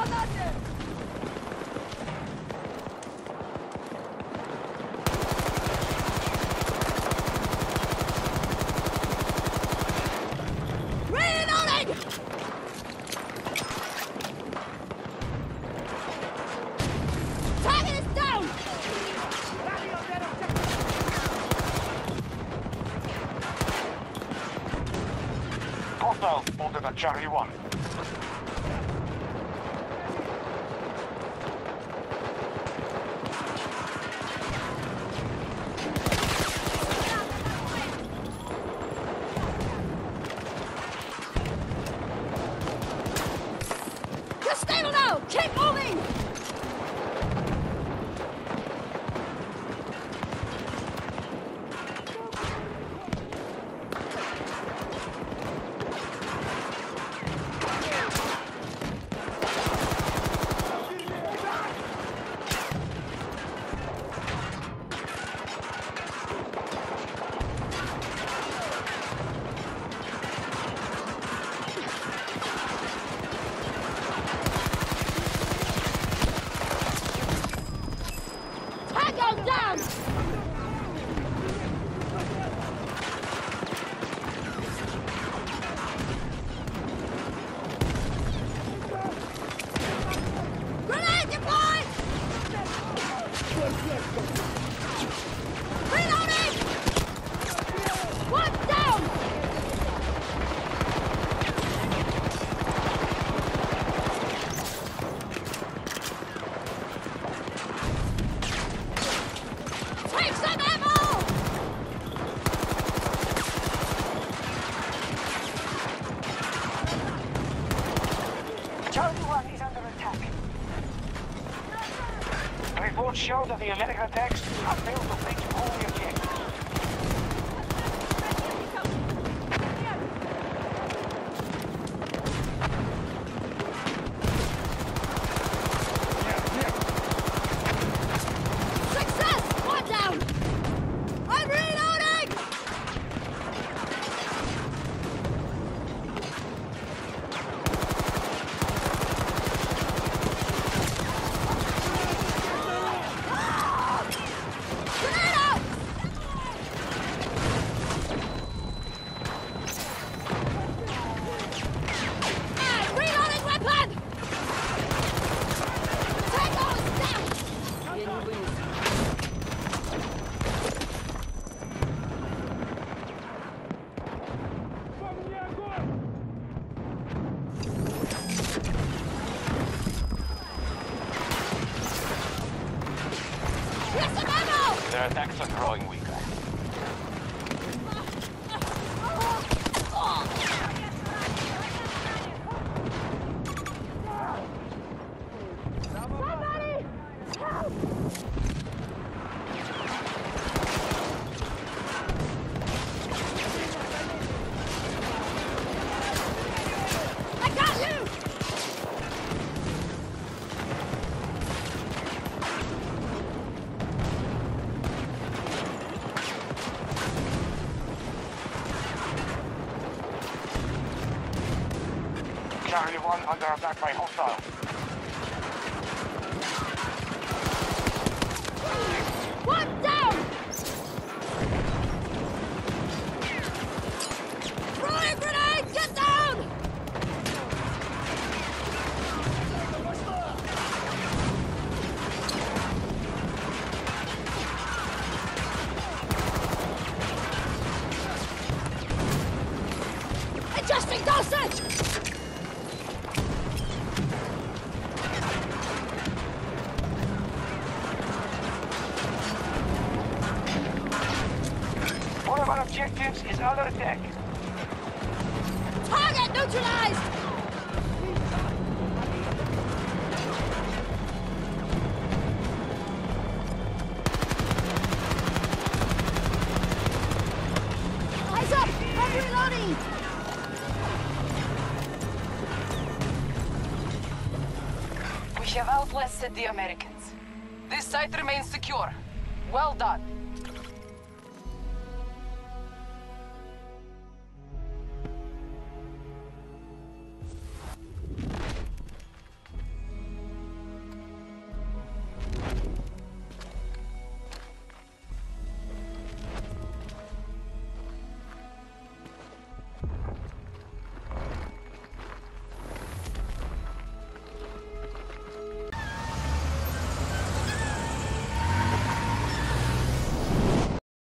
Hostiles spotted at Charlie 1. Just stable now! Keep moving! Down! Grenade deployed! Reloading! One down! Take some ammo! Charlie 1 is under attack. Reports show that the American attacks have failed to take all the objectives. Success! One down! I'm reloading! Grenade out! Reloading weapon! Tango's down! Here's some ammo! Their attacks are growing weaker. Somebody! Help! I got you! Charlie 1 under attack by hostiles. One down! Throwing grenade! Get down! Adjusting dosage! One of our objectives is under attack. Target neutralized! Eyes up! I'm reloading! We have outlasted the Americans. This site remains secure. Well done.